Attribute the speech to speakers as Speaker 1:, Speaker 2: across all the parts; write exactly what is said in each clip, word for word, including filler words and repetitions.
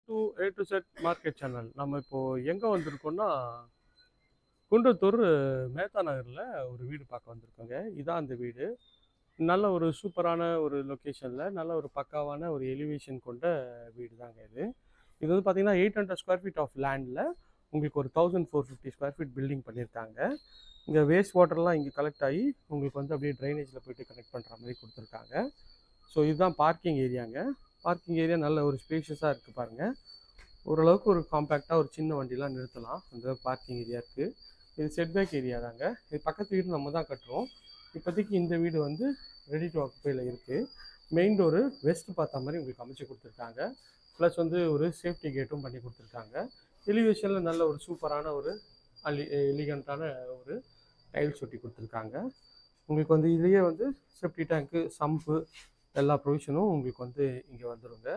Speaker 1: to A to Z market channel. நம்ம இப்போ எங்க வந்திருக்கோம்னா குன்றத்தூர் மேத்தா நகர்ல ஒரு வீடு பார்க்க வந்திருக்கோங்க. இதான் அந்த வீடு. நல்ல ஒரு சூப்பரான ஒரு லொக்கேஷன்ல நல்ல ஒரு பக்காவான ஒரு எலிவேஷன் கொண்ட வீடு தாங்க இது. இது வந்து பார்த்தீங்கன்னா eight hundred square feet of லேண்டில் உங்களுக்கு ஒரு thousand four fifty square feet building பண்ணியிருக்காங்க. இங்கே வேஸ்ட் வாட்டர்லாம் இங்கே கலெக்ட் ஆகி உங்களுக்கு வந்து அப்படியே ட்ரைனேஜில் போய்ட்டு கனெக்ட் பண்ணுற மாதிரி கொடுத்துருக்காங்க. ஸோ இதுதான் பார்க்கிங் ஏரியாங்க. பார்க்கிங் ஏரியா நல்ல ஒரு ஸ்பேஷியஸாக இருக்குது பாருங்கள். ஓரளவுக்கு ஒரு காம்பேக்டாக ஒரு சின்ன வண்டிலாம் நிறுத்தலாம். அந்த பார்க்கிங் ஏரியா இருக்குது. இது செட்பேக் ஏரியா தாங்க. இது பக்கத்து வீடு நம்ம தான் கட்டுறோம். இப்போதைக்கு இந்த வீடு வந்து ரெடி டு ஆக்குபையில் இருக்குது. மெயின் டோரு வெஸ்ட் பார்த்த மாதிரி உங்களுக்கு அமைச்சு கொடுத்துருக்காங்க. ப்ளஸ் வந்து ஒரு சேஃப்டி கேட்டும் பண்ணி கொடுத்துருக்காங்க. எலிவேஷனில் நல்ல ஒரு சூப்பரான ஒரு அலி எலிகண்ட்டான ஒரு டைல்ஸ் ஒட்டி கொடுத்துருக்காங்க. உங்களுக்கு வந்து இதுலேயே வந்து சேஃப்டி டேங்க்கு, சம்பு எல்லா ப்ரொவிஷனும் உங்களுக்கு வந்து இங்கே வந்துடுங்க.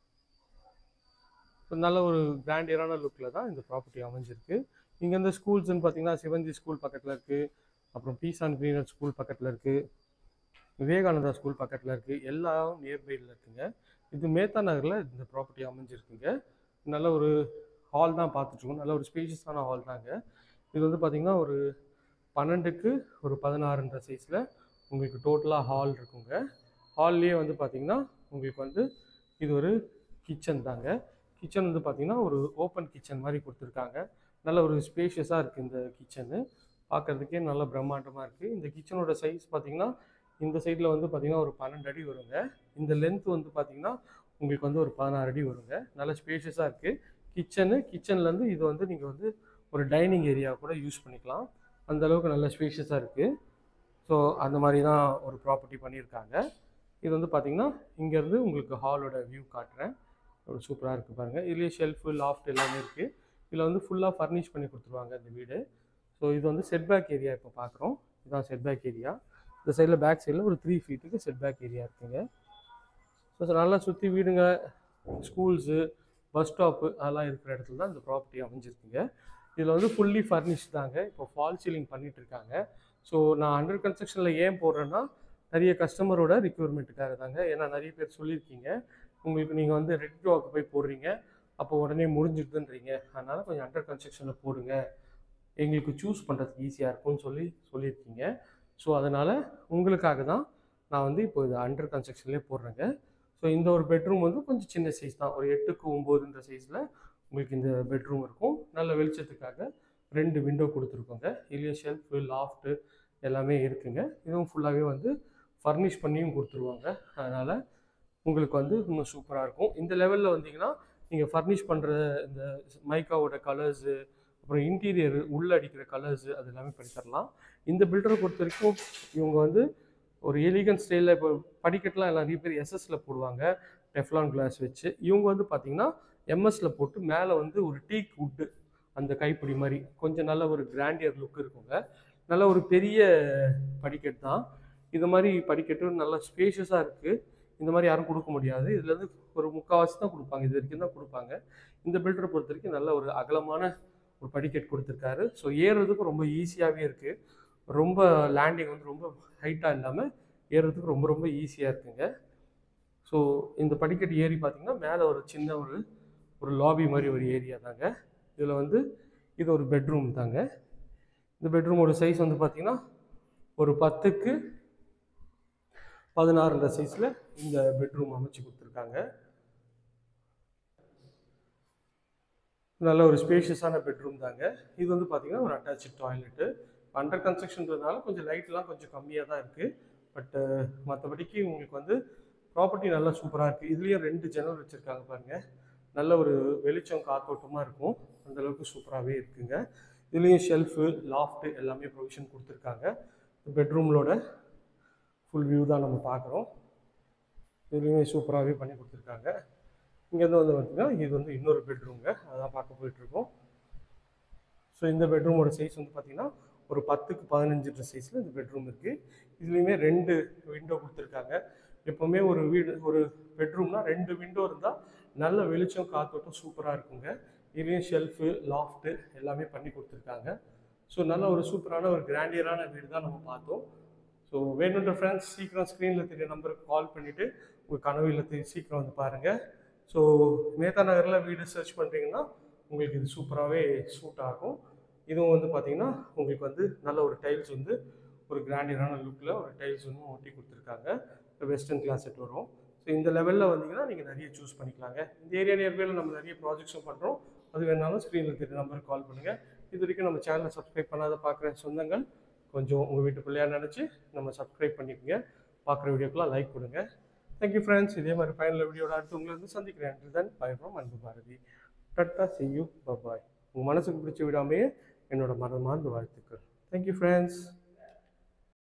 Speaker 1: நல்ல ஒரு கிராண்டியரான லுக்கில் தான் இந்த ப்ராப்பர்ட்டி அமைஞ்சிருக்கு. இங்கே இந்த ஸ்கூல்ஸ்ன்னு பார்த்தீங்கன்னா சிவந்தி ஸ்கூல் பக்கத்தில் இருக்குது, அப்புறம் பீஸ் அண்ட் க்ரீனர் ஸ்கூல் பக்கத்தில் இருக்குது, விவேகானந்தா ஸ்கூல் பக்கத்தில் இருக்குது, எல்லாம் நியர்பையில் இருக்குங்க. இது மேத்தா நகரில் இந்த ப்ராப்பர்ட்டி அமைஞ்சிருக்குங்க. நல்ல ஒரு ஹால் தான் பார்த்துட்ருக்கோம். நல்ல ஒரு ஸ்பேஷியஸான ஹால் தாங்க. இது வந்து பார்த்திங்கன்னா ஒரு பன்னெண்டுக்கு ஒரு பதினாறுன்ற சைஸில் உங்களுக்கு டோட்டலாக ஹால் இருக்குங்க. ஹால்லேயே வந்து பார்த்திங்கன்னா உங்களுக்கு வந்து இது ஒரு கிச்சன் தாங்க. கிச்சன் வந்து பார்த்திங்கன்னா ஒரு ஓப்பன் கிச்சன் மாதிரி கொடுத்துருக்காங்க. நல்ல ஒரு ஸ்பேஷியஸாக இருக்குது இந்த கிச்சனு. பார்க்குறதுக்கே நல்ல பிரம்மாண்டமாக இருக்குது. இந்த கிச்சனோட சைஸ் பார்த்திங்கன்னா இந்த சைடில் வந்து பார்த்திங்கன்னா ஒரு பன்னெண்டு அடி வருங்க. இந்த லென்த் வந்து பார்த்திங்கன்னா உங்களுக்கு வந்து ஒரு பதினாறு அடி வருங்க. நல்ல ஸ்பேஷியஸாக இருக்குது கிச்சனு. கிச்சன்லேருந்து இது வந்து நீங்கள் வந்து ஒரு டைனிங் ஏரியா கூட யூஸ் பண்ணிக்கலாம். அந்தளவுக்கு நல்ல ஸ்பேஷியஸாக இருக்குது. ஸோ அந்த மாதிரி தான் ஒரு ப்ராப்பர்ட்டி பண்ணியிருக்காங்க. இது வந்து பார்த்திங்கன்னா இங்கேருந்து உங்களுக்கு ஹாலோட வியூ காட்டுறேன். ஒரு சூப்பராக இருக்குது பாருங்கள். இதுலேயே ஷெல்ஃபு, லாஃப்ட் எல்லாமே இருக்குது. இதில் வந்து ஃபுல்லாக ஃபர்னிஷ் பண்ணி கொடுத்துருவாங்க இந்த வீடு. ஸோ இது வந்து செட்பேக் ஏரியா இப்போ பார்க்குறோம். இதுதான் செட்பேக் ஏரியா. இந்த சைடில் பேக் சைடில் ஒரு த்ரீ ஃபீட்டுக்கு செட்பேக் ஏரியா இருக்குங்க. ஸோ நல்லா சுற்றி வீடுங்க, ஸ்கூல்ஸு, பஸ் ஸ்டாப்பு அதெல்லாம் இருக்கிற இடத்துல தான் இந்த ப்ராப்பர்ட்டி அமைஞ்சிருக்குங்க. இதில் வந்து ஃபுல்லி ஃபர்னிஷ் தாங்க. இப்போ ஃபால் சீலிங் பண்ணிகிட்டு இருக்காங்க. ஸோ நான் அண்டர் கன்ஸ்ட்ரக்ஷனில் ஏன் போடுறேன்னா நிறைய கஸ்டமரோட ரிக்யூர்மெண்ட்டுக்காக தாங்க. ஏன்னா நிறைய பேர் சொல்லியிருக்கீங்க உங்களுக்கு நீங்கள் வந்து ரெடி டு ஆக்குபை போடுறீங்க, அப்போ உடனே முடிஞ்சிடுதுன்றீங்க, அதனால் கொஞ்சம் அண்டர் கன்ஸ்ட்ரக்ஷனில் போடுங்க, எங்களுக்கு சூஸ் பண்ணுறதுக்கு ஈஸியாக இருக்கும்னு சொல்லி சொல்லியிருக்கீங்க. ஸோ அதனால் உங்களுக்காக தான் நான் வந்து இப்போ இது அண்டர் கன்ஸ்ட்ரக்ஷன்லேயே போடுறேங்க. ஸோ இந்த ஒரு பெட்ரூம் வந்து கொஞ்சம் சின்ன சைஸ் தான். ஒரு எட்டுக்கு ஒம்போதுன்ற சைஸில் உங்களுக்கு இந்த பெட்ரூம் இருக்கும். நல்ல வெளிச்சத்துக்காக ரெண்டு விண்டோ கொடுத்துருக்கோங்க. இதுலேயே ஷெல்ஃபு, லாஃப்ட்டு எல்லாமே இருக்குங்க. இதுவும் ஃபுல்லாகவே வந்து ஃபர்னிஷ் பண்ணியும் கொடுத்துருவாங்க. அதனால் உங்களுக்கு வந்து இன்னும் சூப்பராக இருக்கும். இந்த லெவலில் வந்தீங்கன்னா நீங்கள் ஃபர்னிஷ் பண்ணுற இந்த மைக்காவோட கலர்ஸு, அப்புறம் இன்டீரியர் உள்ளே அடிக்கிற கலர்ஸு அது எல்லாமே பண்ணி தரலாம். இந்த பில்டரை பொறுத்த வரைக்கும் இவங்க வந்து ஒரு எலிகன்ட் ஸ்டைலில் இப்போ படிக்கட்டெலாம் எல்லாம் நிறைய பேர் எஸ்எஸ்ல போடுவாங்க டெஃப்லான் கிளாஸ் வச்சு. இவங்க வந்து பார்த்திங்கன்னா எம்எஸ்ல போட்டு மேலே வந்து ஒரு டீக் வுட்டு அந்த கைப்பிடி மாதிரி கொஞ்சம் நல்ல ஒரு கிராண்டியர் லுக் இருக்குங்க. நல்ல ஒரு பெரிய படிக்கட்டு தான். இது மாதிரி படிக்கட்டு நல்ல ஸ்பேஷியஸாக இருக்குது. இந்த மாதிரி யாரும் கொடுக்க முடியாது. இதில் வந்து ஒரு முக்கால்வாசி தான் கொடுப்பாங்க, இது வரைக்கும் தான் கொடுப்பாங்க. இந்த பில்டரை பொறுத்த வரைக்கும் நல்ல ஒரு அகலமான ஒரு படிக்கட்டு கொடுத்துருக்காரு. ஸோ ஏறுறதுக்கு ரொம்ப ஈஸியாகவே இருக்குது. ரொம்ப லேண்டிங் வந்து ரொம்ப ஹைட்டாக இல்லாமல் ஏறுறதுக்கு ரொம்ப ரொம்ப ஈஸியாக இருக்குங்க. ஸோ இந்த படிக்கட்டு ஏறி பார்த்திங்கன்னா மேலே ஒரு சின்ன ஒரு ஒரு லாபி மாதிரி ஒரு ஏரியா தாங்க. இதில் வந்து இது ஒரு பெட்ரூம் தாங்க. இந்த பெட்ரூமோட சைஸ் வந்து பார்த்திங்கன்னா ஒரு பத்துக்கு பதினாறுன்ற சைஸில் இந்த பெட்ரூம் அமைச்சு கொடுத்துருக்காங்க. நல்ல ஒரு ஸ்பேஷியஸான பெட்ரூம் தாங்க. இது வந்து பார்த்திங்கன்னா ஒரு அட்டாச்சு டாய்லெட்டு. அண்டர் கன்ஸ்ட்ரக்ஷன்றதுனால கொஞ்சம் லைட்லாம் கொஞ்சம் கம்மியாக தான் இருக்குது. பட்டு மற்றபடிக்கு உங்களுக்கு வந்து ப்ராப்பர்ட்டி நல்லா சூப்பராக இருக்குது. இதுலேயும் ரெண்டு ஜன்னல் வச்சுருக்காங்க பாருங்கள். நல்ல ஒரு வெளிச்சம் காத்தோட்டமாக இருக்கும். அந்தளவுக்கு சூப்பராகவே இருக்குங்க. இதுலேயும் ஷெல்ஃபு, லாஃப்ட்டு எல்லாமே ப்ரொவிஷன் கொடுத்துருக்காங்க. பெட்ரூமோட ஃபுல் வியூ தான் நம்ம பார்க்குறோம். இதுலேயுமே சூப்பராகவே பண்ணி கொடுத்துருக்காங்க. இங்கேருந்து வந்து பார்த்திங்கன்னா இது வந்து இன்னொரு பெட்ரூம்ங்க, அதான் பார்க்க போயிட்டுருக்கோம். ஸோ இந்த பெட்ரூமோட சைஸ் வந்து பார்த்திங்கன்னா ஒரு பத்துக்கு பதினஞ்சுன்ற சைஸில் இந்த பெட்ரூம் இருக்குது. இதுலேயுமே ரெண்டு விண்டோ கொடுத்துருக்காங்க. எப்போவுமே ஒரு வீடு ஒரு பெட்ரூம்னா ரெண்டு விண்டோ இருந்தால் நல்ல வெளிச்சம் காத்தோட்டம் சூப்பராக இருக்குங்க. இதுலேயும் ஷெல்ஃபு, லாஃப்ட்டு எல்லாமே பண்ணி கொடுத்துருக்காங்க. ஸோ நல்ல ஒரு சூப்பரான ஒரு கிராண்டியரான வீடு தான் நம்ம பார்த்தோம். ஸோ வேணுன்ற ஃப்ரெண்ட்ஸ் சீக்கிரம் ஸ்க்ரீனில் தெரிய நம்பருக்கு கால் பண்ணிவிட்டு உங்கள் கனவு இல்லத்தை சீக்கிரம் வந்து பாருங்கள். ஸோ மேத்தா நகரில் வீடு சர்ச் பண்ணுறீங்கன்னா உங்களுக்கு இது சூப்பராகவே சூட் ஆகும். இதுவும் வந்து பார்த்தீங்கன்னா உங்களுக்கு வந்து நல்ல ஒரு டைல்ஸ் வந்து ஒரு கிராண்டியரான லுக்கில் ஒரு டைல்ஸ் வந்து ஒட்டி கொடுத்துருக்காங்க. வெஸ்டர்ன் கிளாஸ் செட் வரும். ஸோ இந்த லெவலில் வந்தீங்கன்னா நீங்கள் நிறைய சூஸ் பண்ணிக்கலாங்க. இந்த ஏரியா நியர்பையில் நம்ம நிறைய ப்ராஜெக்ட்ஸும் பண்ணுறோம். அது வேணாலும் ஸ்க்ரீனில் தெரிய நம்பருக்கு கால் பண்ணுங்கள். இது வரைக்கும் நம்ம சேனலை சப்ஸ்கிரைப் பண்ணாத பார்க்குற சொந்தங்கள் கொஞ்சம் உங்கள் வீட்டு பிள்ளையாக நினச்சி நம்ம சப்ஸ்கிரைப் பண்ணிக்கோங்க. பார்க்குற வீடியோக்கெலாம் லைக் கொடுங்க. Thank you friends. இதே மாதிரி ஃபைனல் வீடியோட அடுத்து உங்களை வந்து சந்திக்கிறேன். தென் bye from Anbu Bharathi. Tata see you. Bye bye. உங்கள் மனசுக்கு பிடிச்ச விடாமையே என்னோட மனமார்ந்த வாழ்த்துக்கள். Thank you friends.